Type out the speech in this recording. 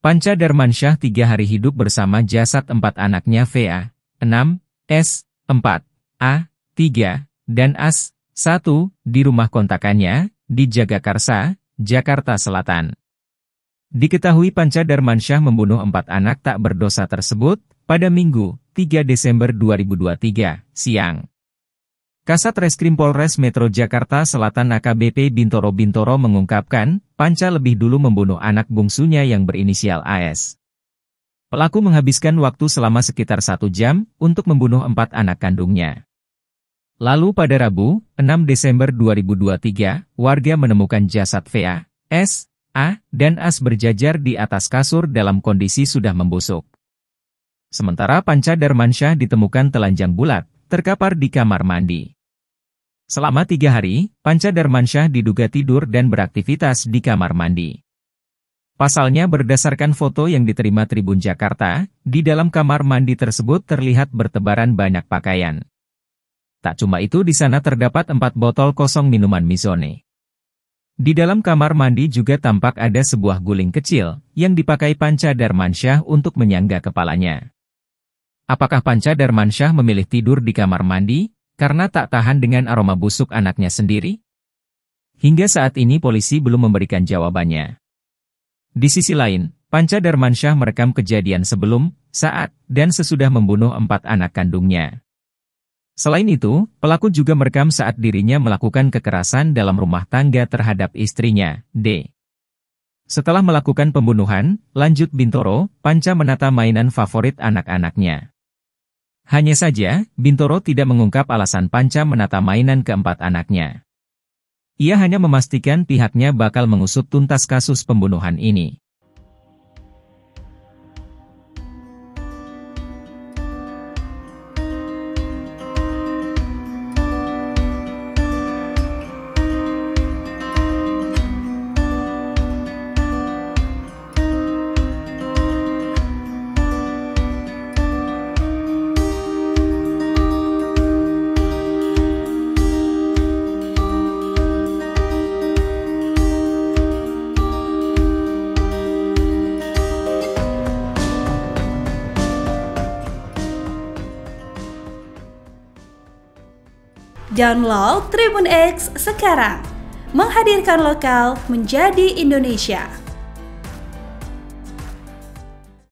Panca Darmansyah 3 hari hidup bersama jasad 4 anaknya VA, 6, S, 4, A, 3, dan AS, 1, di rumah kontakannya, di Jagakarsa, Jakarta Selatan. Diketahui Panca Darmansyah membunuh 4 anak tak berdosa tersebut pada Minggu, 3 Desember 2023, siang. Kasat Reskrim Polres Metro Jakarta Selatan AKBP Bintoro mengungkapkan, Panca lebih dulu membunuh anak bungsunya yang berinisial AS. Pelaku menghabiskan waktu selama sekitar 1 jam untuk membunuh 4 anak kandungnya. Lalu pada Rabu, 6 Desember 2023, warga menemukan jasad VA, S, A, dan AS berjajar di atas kasur dalam kondisi sudah membusuk. Sementara Panca Darmansyah ditemukan telanjang bulat, terkapar di kamar mandi. Selama 3 hari, Panca Darmansyah diduga tidur dan beraktivitas di kamar mandi. Pasalnya berdasarkan foto yang diterima Tribun Jakarta, di dalam kamar mandi tersebut terlihat bertebaran banyak pakaian. Tak cuma itu, di sana terdapat 4 botol kosong minuman Mizone. Di dalam kamar mandi juga tampak ada sebuah guling kecil, yang dipakai Panca Darmansyah untuk menyangga kepalanya. Apakah Panca Darmansyah memilih tidur di kamar mandi karena tak tahan dengan aroma busuk anaknya sendiri? Hingga saat ini polisi belum memberikan jawabannya. Di sisi lain, Panca Darmansyah merekam kejadian sebelum, saat, dan sesudah membunuh 4 anak kandungnya. Selain itu, pelaku juga merekam saat dirinya melakukan kekerasan dalam rumah tangga terhadap istrinya, D. Setelah melakukan pembunuhan, lanjut Bintoro, Panca menata mainan favorit anak-anaknya. Hanya saja, Bintoro tidak mengungkap alasan Panca menata mainan keempat anaknya. Ia hanya memastikan pihaknya bakal mengusut tuntas kasus pembunuhan ini. Download Tribun X sekarang, menghadirkan lokal menjadi Indonesia.